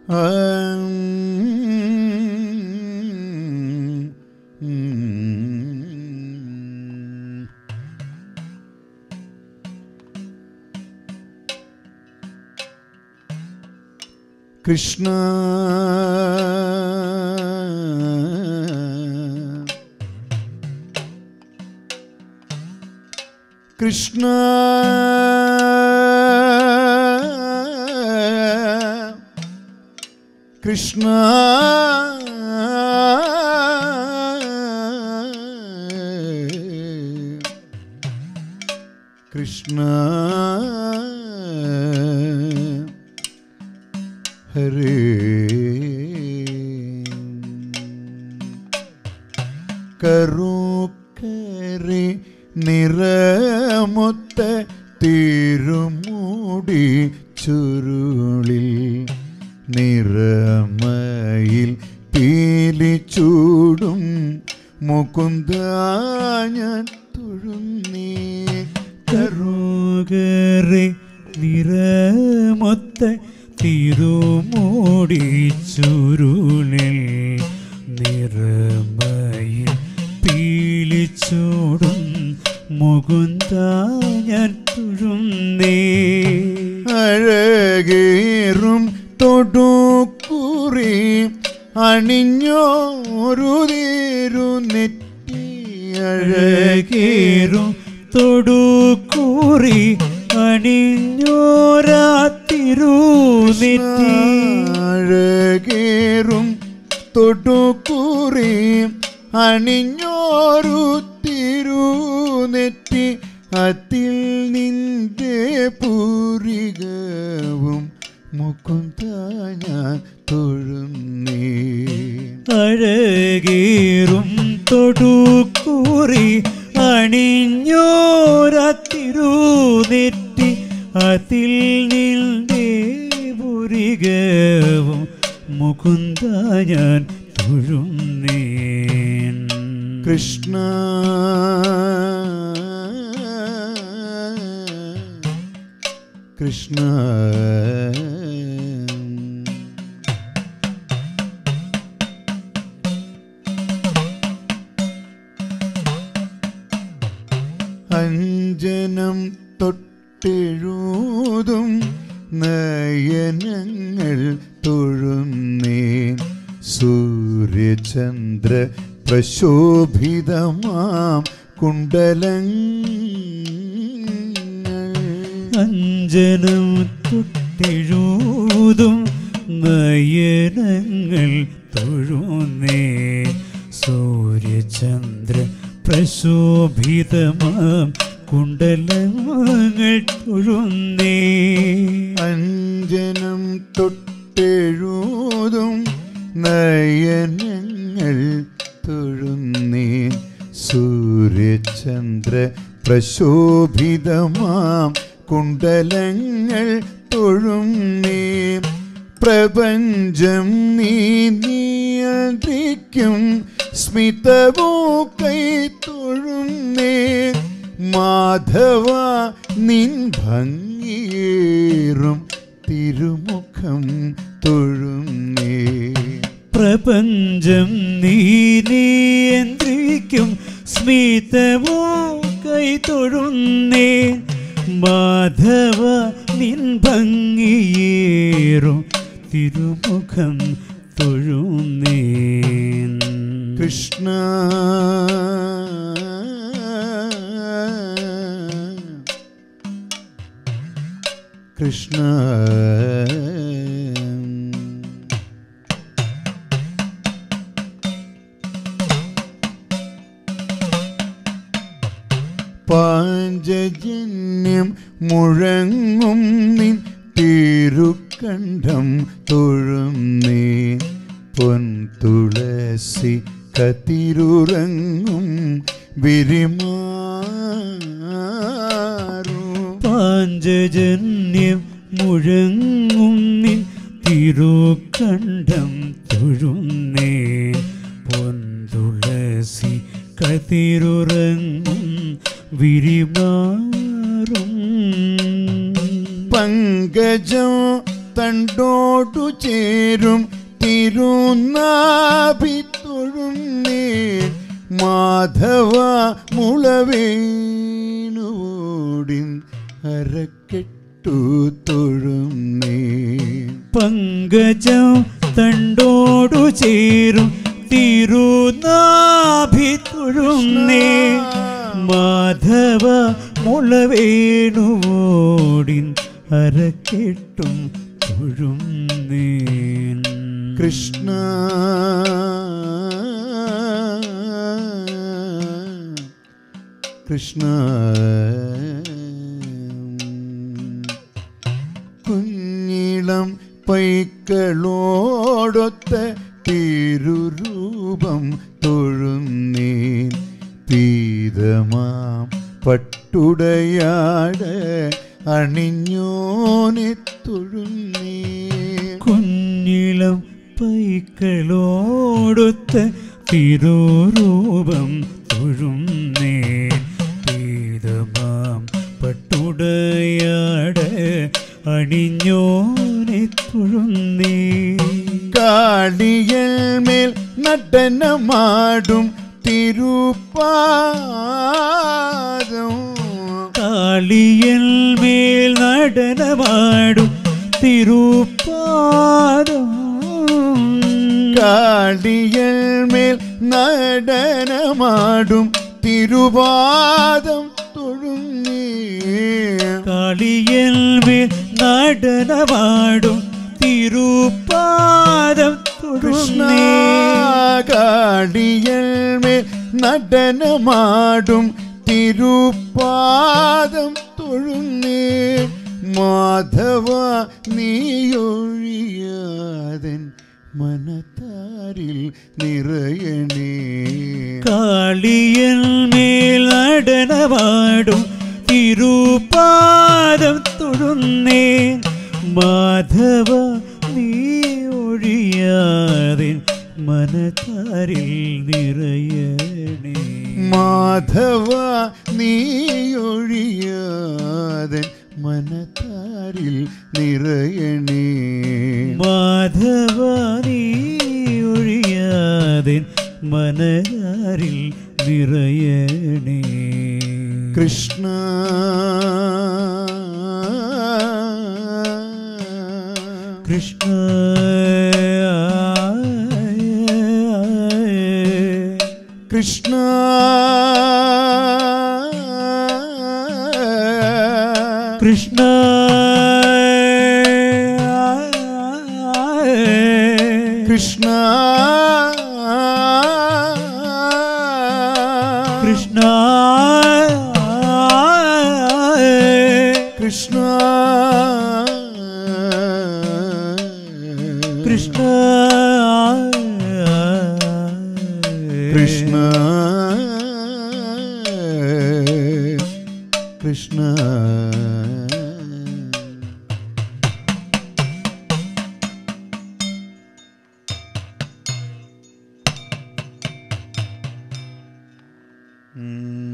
കൃഷ്ണ കൃഷ്ണ കൃഷ്ണ കൃഷ്ണ ഹരേ കറുക്കരെ നിറമൊത്ത തിരുമുടി ചുരുളിൽ നിറമയിൽ പീലിച്ചൂടും മുകുന്ദ ഞാൻ തൊഴുന്നേ. കറുകരെ നിറമൊത്ത തിരുമുടി ചുരുളിൽ നിറമയിൽ പീലിച്ചൂടും മുകുന്ദ ഞാൻ തൊഴുന്നേ. അഴകേറും തൊടുക്കുറി അണിഞ്ഞോരു തിരുനെറ്റി. അഴകേറും തൊടുക്കുറി അണിഞ്ഞോരാ തിരുനെറ്റി. അഴകേറും തൊടുക്കുറി അണിഞ്ഞോരു തിരുനെറ്റി. അതിൽ നിന്റെ പൂരികവും മുകുന്ദ ഞാൻ തൊഴുന്നേ. അഴകേറും തൊടുക്കുറി അണിഞ്ഞോര തിരുനെറ്റി. അതിൽ നിന്റെ പൂരികവും മുകുന്ദ ഞാൻ തൊഴുന്നേ. കൃഷ്ണ കൃഷ്ണ അഞ്ജനം തൊട്ടെഴുതും നയനങ്ങൾ തൊഴുന്നേൻ. സൂര്യചന്ദ്ര പ്രശോഭിതമാം കുണ്ടലങ്ങൾ. അഞ്ജനം തൊട്ടെഴുതും നയനങ്ങൾ തൊഴുന്നേ. സൂര്യചന്ദ്ര പ്രശോഭിതമാം കുണ്ടലങ്ങൾ തൊഴുന്നേ. അഞ്ജനം തൊട്ടെഴുതും നയനങ്ങൾ തൊഴുന്നേ. സൂര്യചന്ദ്ര പ്രശോഭിതമാം കുണ്ടലങ്ങൾ തൊഴുന്നേ. പ്രപഞ്ചം നീ നിയന്ത്രിക്കും സ്മിതമൂക്കൈ തൊഴുന്നേ. മാധവ നിൻ ഭംഗിയേറും തിരുമുഖം തൊഴുന്നേ. പ്രപഞ്ചം നീ നിയന്ത്രിക്കും സ്മിതമൂക്കൈ തൊഴുന്നേ. മാധവ നിൻ ഭംഗിയേറും തിരുമുഖം തൊഴുന്നേ. കൃഷ്ണ കൃഷ്ണ പാഞ്ചജന്യം മുഴങ്ങും നിൻ തിരുക്കണ്ഠം തൊഴുന്നേ. പൊൻതുളസി കതിരുറങ്ങും വിരിമാറു. പാഞ്ചജന്യം മുഴങ്ങും നിൻ തിരുക്കണ്ഠം തൊഴുന്നേ. പൊൻതുളസി കതിരുറങ്ങും വിരിമാറും. പങ്കജം തണ്ടോടു ചേരും തിരുനാഭി തൊഴുന്നേൻ മാധവ മുളവേണുവോടിൻ അരക്കെട്ടു തൊഴുന്നേൻ പങ്കജം തണ്ടോടു ചേരും തിരുനാഭി തൊഴുന്നേ മാധവ മുളവേണുവോടിൻ അരക്കെട്ടും തൊഴുന്നേൻ കൃഷ്ണ കൃഷ്ണ കുഞ്ഞിളം പൈക്കളോടൊത്ത തിരുരൂപം തൊഴുന്നേൻ പീതമാം പട്ടുടയാട് അണിഞ്ഞോനെ തൊഴുന്നേൻ കുഞ്ഞിളം പൈക്കളോടൊത്ത തിരുരൂപം തൊഴുന്നേൻ പീതമാം പട്ടുടയാട് അണിഞ്ഞോനെ തൊഴുന്നേ കാളിയൽ മേൽ നടനമാടും തിരുപ്പാദം കാളിയൽ മേൽ നടനമാടും തിരുപ്പാദം കാളിയൽ മേൽ നടനമാടും തിരുപാദം തൊഴുന്നേ കാളിയൽ മേൽ നടനമാടും തിരുപ്പാദം കൃഷ്ണ തൊഴുന്നേ കാളിയൽ മേൽ നടനമാടും തിരുപ്പാദം തൊഴുന്നേ മാധവ നീയൊഴിയാതൻ മനതാരിൽ നിറയണേ കാളിയൽ മേൽ നടനമാടും തിരുപ്പാദം തൊഴുന്നേ മാധവ നീ ഒഴിയാതെ മനതാരിൽ നിറയണേ മാധവ നീയൊഴിയാതൻ മനതാരിൽ നിറയണേ മാധവ നീ ഒഴിയാതെ മനതാരിൽ നിറയണേ കൃഷ്ണ കൃഷ്ണ കൃഷ്ണ കൃഷ്ണ കൃഷ്ണ കൃഷ്ണ കൃഷ്ണ കൃഷ്ണ കൃഷ്ണ കൃഷ്ണ Mm.